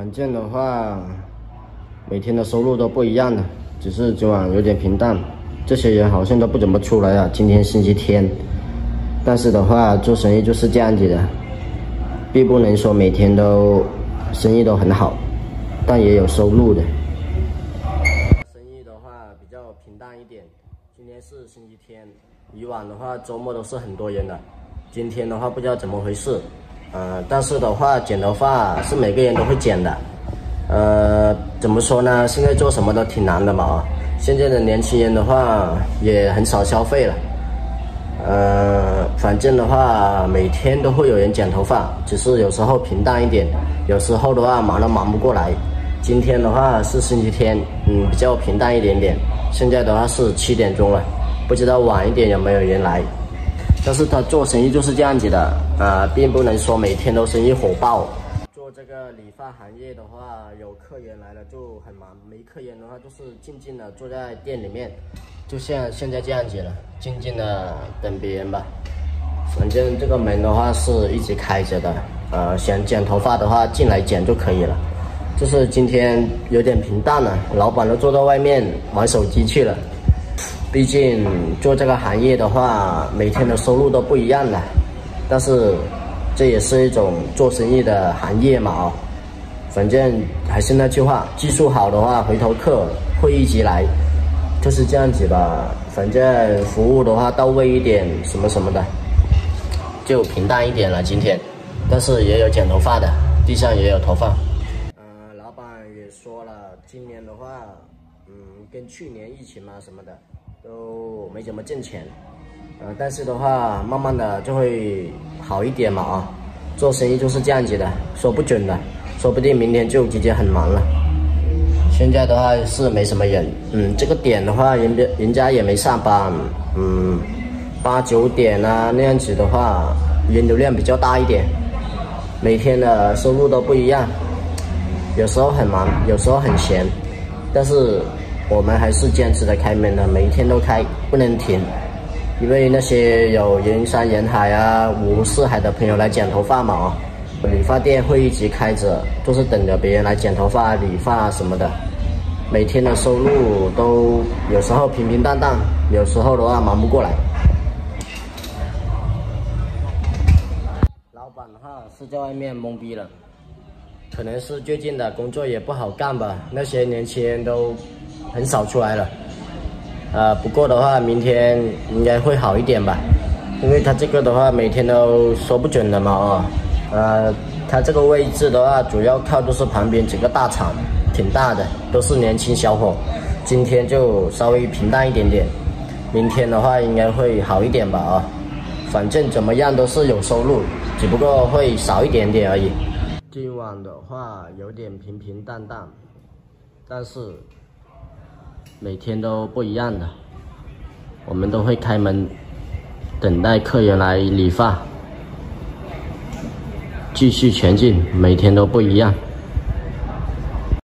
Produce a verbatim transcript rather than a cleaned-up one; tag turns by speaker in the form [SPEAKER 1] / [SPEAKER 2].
[SPEAKER 1] 反正的话，每天的收入都不一样的，只是今晚有点平淡。这些人好像都不怎么出来啊。今天星期天，但是的话，做生意就是这样子的，并不能说每天都生意都很好，但也有收入的。生意的话比较平淡一点。今天是星期天，以往的话周末都是很多人的，今天的话不知道怎么回事。呃，但是的话，剪头发是每个人都会剪的。呃，怎么说呢？现在做什么都挺难的嘛。现在的年轻人的话也很少消费了。呃，反正的话，每天都会有人剪头发，只是有时候平淡一点，有时候的话忙都忙不过来。今天的话是星期天，嗯，比较平淡一点点。现在的话是七点钟了，不知道晚一点有没有人来。但是他做生意就是这样子的，呃，并不能说每天都生意火爆。做这个理发行业的话，有客人来了就很忙，没客人的话就是静静的坐在店里面，就像现在这样子了，静静的等别人吧。反正这个门的话是一直开着的，呃，想剪头发的话进来剪就可以了。就是今天有点平淡了，老板都坐到外面玩手机去了。毕竟做这个行业的话，每天的收入都不一样的，但是这也是一种做生意的行业嘛啊。反正还是那句话，技术好的话，回头客会一直来，就是这样子吧。反正服务的话到位一点，什么什么的，就平淡一点了今天。但是也有剪头发的，地上也有头发。呃，老板也说了，今年的话，嗯，跟去年疫情嘛什么的。都没怎么挣钱，呃，但是的话，慢慢的就会好一点嘛啊。做生意就是这样子的，说不准的，说不定明天就直接很忙了。现在的话是没什么人，嗯，这个点的话，人别人家也没上班，嗯，八九点啊那样子的话，人流量比较大一点，每天的收入都不一样，有时候很忙，有时候很闲，但是。我们还是坚持的开门的，每一天都开，不能停。因为那些有人山人海啊、五湖四海的朋友来剪头发嘛啊，理发店会一直开着，都是等着别人来剪头发、理发什么的。每天的收入都有时候平平淡淡，有时候的话忙不过来。老板的话是在外面懵逼了，可能是最近的工作也不好干吧，那些年轻人都。很少出来了，呃，不过的话，明天应该会好一点吧，因为他这个的话，每天都说不准的嘛啊，呃，他这个位置的话，主要靠就是旁边几个大厂，挺大的，都是年轻小伙，今天就稍微平淡一点点，明天的话应该会好一点吧啊，反正怎么样都是有收入，只不过会少一点点而已。今晚的话有点平平淡淡，但是。每天都不一样的，我们都会开门等待客人来理发，继续前进，每天都不一样。